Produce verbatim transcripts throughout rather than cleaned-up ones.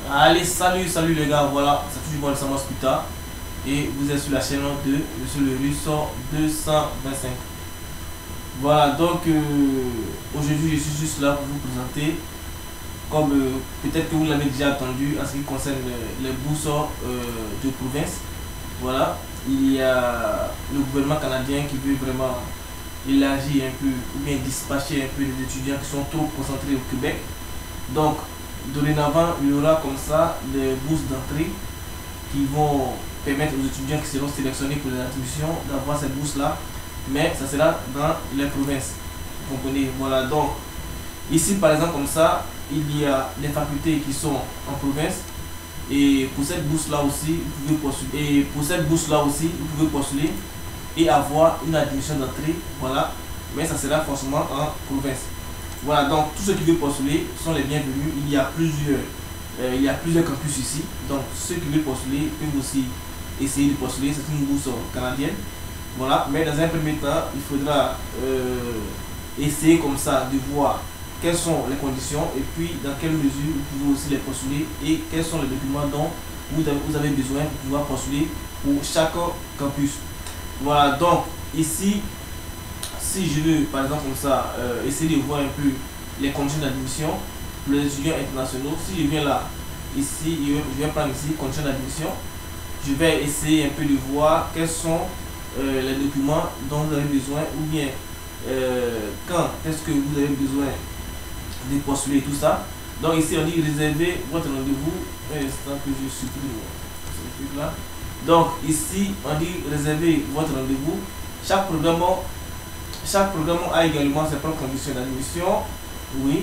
Allez, salut, salut les gars, voilà, c'est toujours moi le Samos Puta et vous êtes sur la chaîne de Monsieur le Russo deux cent vingt-cinq. Voilà, donc euh, aujourd'hui je suis juste là pour vous présenter, comme euh, peut-être que vous l'avez déjà entendu en ce qui concerne les, les bourses euh, de province. Voilà, il y a le gouvernement canadien qui veut vraiment élargir un peu ou bien dispatcher un peu les étudiants qui sont trop concentrés au Québec. Donc dorénavant, il y aura comme ça des bourses d'entrée qui vont permettre aux étudiants qui seront sélectionnés pour les admissions d'avoir cette bourse là, mais ça sera dans les provinces, vous comprenez. Voilà, donc ici par exemple comme ça, il y a des facultés qui sont en province et pour cette bourse là aussi vous pouvez postuler, et pour cette bourse là aussi vous pouvez postuler et avoir une admission d'entrée, voilà, mais ça sera forcément en province. Voilà, donc tous ceux qui veulent postuler sont les bienvenus. Il y a plusieurs, euh, il y a plusieurs campus ici. Donc ceux qui veulent postuler peuvent aussi essayer de postuler. C'est une bourse canadienne. Voilà, mais dans un premier temps, il faudra euh, essayer comme ça de voir quelles sont les conditions et puis dans quelle mesure vous pouvez aussi les postuler et quels sont les documents dont vous avez, vous avez besoin pour pouvoir postuler pour chaque campus. Voilà, donc ici, si je veux par exemple comme ça euh, essayer de voir un peu les conditions d'admission pour les étudiants internationaux, si je viens là, ici, je vais prendre ici conditions d'admission, je vais essayer un peu de voir quels sont euh, les documents dont vous avez besoin ou bien euh, quand est-ce que vous avez besoin de postuler tout ça. Donc ici on dit réserver votre rendez-vous, un instant que je supprime ce truc là. Donc ici on dit réserver votre rendez-vous. Chaque programme Chaque programme a également ses propres conditions d'admission, oui,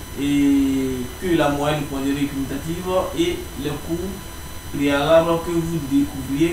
et que la moyenne pondérée cumulative et les cours préalables que vous découvriez,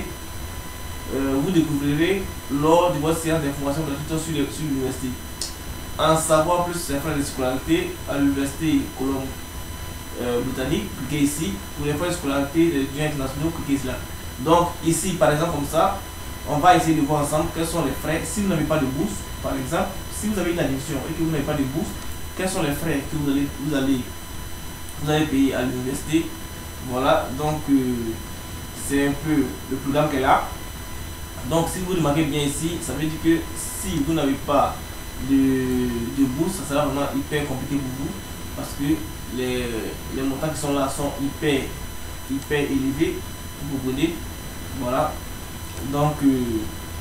euh, vous découvrirez lors de votre séance d'information gratuite sur l'université. En savoir plus sur les frais de scolarité à l'université Colombe euh, Britannique, cliquez ici. Pour les frais de scolarité des étudiants internationaux, cliquez ici là. Donc ici par exemple comme ça, on va essayer de voir ensemble quels sont les frais. Si vous n'avez pas de bourse, par exemple, si vous avez une admission et que vous n'avez pas de bourse, quels sont les frais que vous allez, vous allez, vous allez payer à l'université. Voilà, donc euh, c'est un peu le programme qu'elle a. Donc si vous remarquez bien ici, ça veut dire que si vous n'avez pas de, de bourse, ça sera vraiment hyper compliqué pour vous parce que les, les montants qui sont là sont hyper, hyper élevés, vous comprenez. Voilà. Donc euh,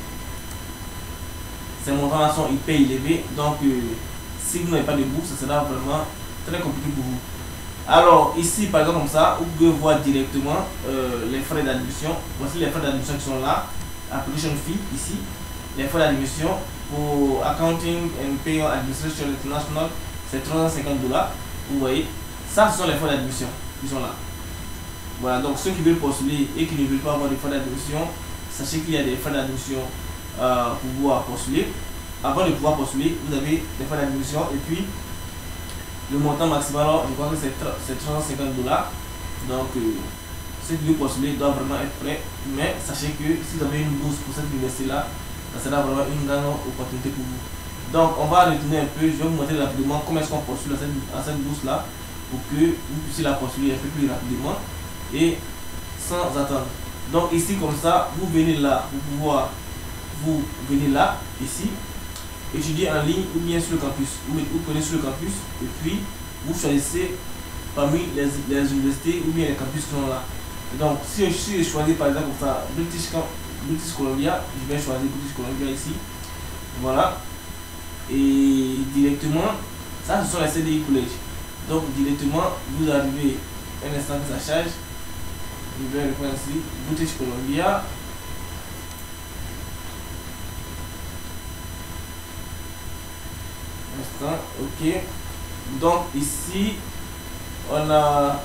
ces montants là sont hyper élevés, donc euh, si vous n'avez pas de bourse, ça sera vraiment très compliqué pour vous. Alors ici par exemple comme ça, vous pouvez voir directement euh, les frais d'admission. Voici les frais d'admission qui sont là. Application fee ici, les frais d'admission pour accounting and payroll administration international, c'est trois cent cinquante dollars. Vous voyez, ça ce sont les frais d'admission qui sont là. Voilà, donc ceux qui veulent postuler et qui ne veulent pas avoir de frais d'admission, sachez qu'il y a des frais d'admission euh, pour pouvoir postuler. Avant de pouvoir postuler, vous avez des frais d'admission et puis le montant maximal, je crois que c'est trois cent cinquante dollars. Donc euh, ceux qui veulent postuler doivent vraiment être prêts. Mais sachez que si vous avez une bourse pour cette université là, ça sera vraiment une grande opportunité pour vous. Donc on va retourner un peu, je vais vous montrer rapidement comment est-ce qu'on postule à cette, à cette bourse là pour que vous puissiez la postuler un peu plus rapidement et sans attendre. Donc ici comme ça, vous venez là pour pouvoir, vous venez là, ici, étudier en ligne ou bien sur le campus. Vous, vous prenez sur le campus et puis vous choisissez parmi les, les universités ou bien les campus qui sont là. Et donc si je, si je choisis par exemple comme ça British, British Columbia, je vais choisir British Columbia ici. Voilà. Et directement, ça ce sont les C D I College. Donc directement vous arrivez un instant que ça charge. Je vais reprendre ici British Columbia. Instant, ok. Donc ici on a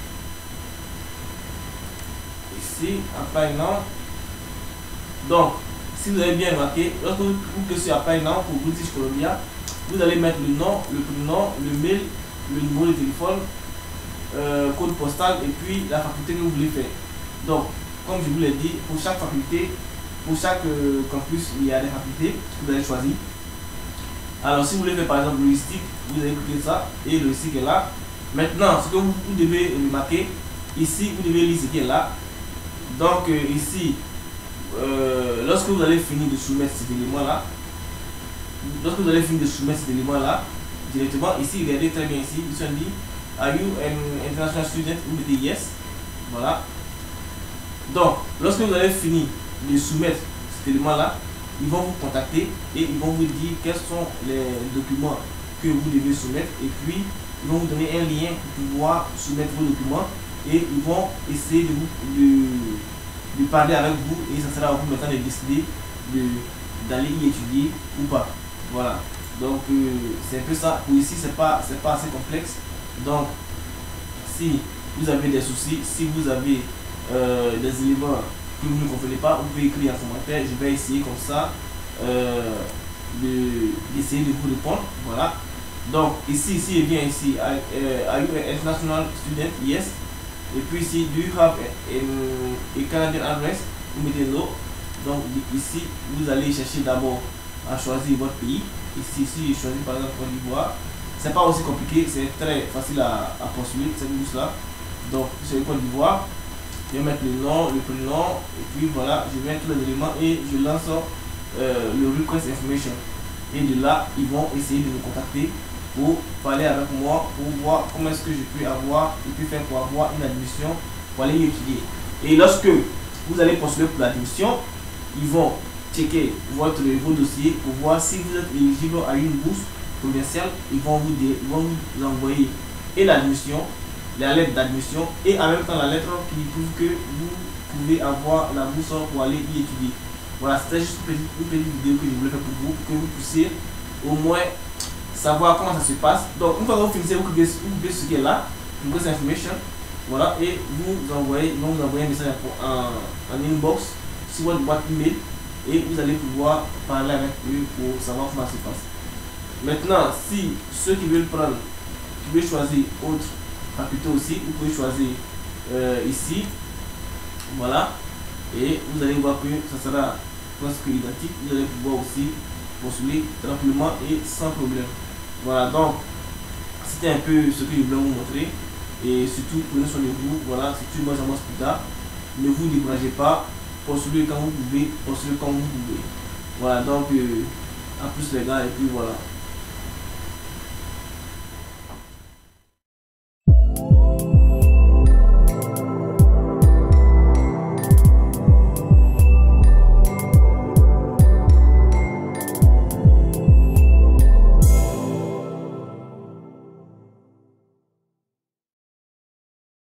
ici apply now. Donc si vous avez bien remarqué, lorsque vous cliquez sur apply now pour British Columbia, vous allez mettre le nom, le prénom, le mail, le numéro de téléphone, Euh, code postal et puis la faculté que vous voulez faire. Donc comme je vous l'ai dit, pour chaque faculté, pour chaque euh, campus, il y a des facultés que vous allez choisir. Alors si vous voulez faire par exemple logistique, vous allez cliquer ça et logistique est là. Maintenant ce que vous, vous devez remarquer, ici vous devez lire ce qui est là. Donc euh, ici, euh, lorsque vous allez finir de soumettre cet élément là, lorsque vous allez finir de soumettre cet élément là, directement ici, regardez très bien ici, ils sont dit are you an international student, vous mettez yes. Voilà. Donc lorsque vous allez finir de soumettre cet élément là, ils vont vous contacter et ils vont vous dire quels sont les documents que vous devez soumettre, et puis ils vont vous donner un lien pour pouvoir soumettre vos documents, et ils vont essayer de vous de, de parler avec vous, et ça sera à vous maintenant de décider d'aller y étudier ou pas. Voilà. Donc euh, c'est un peu ça. Pour ici c'est pas c'est pas assez complexe. Donc si vous avez des soucis, si vous avez euh, des éléments que vous ne comprenez pas, vous pouvez écrire en commentaire. Je vais essayer comme ça euh, d'essayer de, de vous répondre. Voilà. Donc ici, ici et bien ici, are you an international student? Yes. Et puis ici, do you have a, a, a Canadian address? Vous mettez no. Donc ici, vous allez chercher d'abord à choisir votre pays. Ici, ici, je choisis par exemple Côte d'Ivoire. C'est pas aussi compliqué, c'est très facile à, à poursuivre cette bouche là. Donc sur le Côte d'Ivoire, je vais mettre le nom, le prénom, et puis voilà, je mets tous les éléments et je lance euh, le request information. Et de là, ils vont essayer de me contacter pour parler avec moi, pour voir comment est-ce que je peux avoir, et puis faire pour avoir une admission pour aller étudier. Et lorsque vous allez postuler pour l'admission, ils vont checker votre vos dossiers pour voir si vous êtes éligible à une bourse provinciale. Ils vont vous, dire, ils vont vous envoyer et l'admission, la lettre d'admission, et en même temps la lettre qui prouve que vous pouvez avoir la bourse pour aller y étudier. Voilà, c'était juste une petite, une petite vidéo que je voulais faire pour vous, pour que vous puissiez au moins savoir comment ça se passe. Donc une fois que vous finissez, vous cliquez sur ce qui est là, vous cliquez sur information, voilà, et vous envoyez, ils vont vous envoyer un message en, en inbox sur votre boîte email, et vous allez pouvoir parler avec eux pour savoir comment ça se passe. Maintenant, si ceux qui veulent prendre, qui veulent choisir autre faculté aussi, vous pouvez choisir euh, ici, voilà, et vous allez voir que ça sera presque identique. Vous allez pouvoir aussi postuler tranquillement et sans problème. Voilà, donc c'était un peu ce que je voulais vous montrer, et surtout prenez soin de vous. Voilà, c'est tout moi j'en plus tard. Ne vous découragez pas, postulez quand vous pouvez, postulez quand vous pouvez. Voilà, donc euh, à plus les gars, et puis voilà.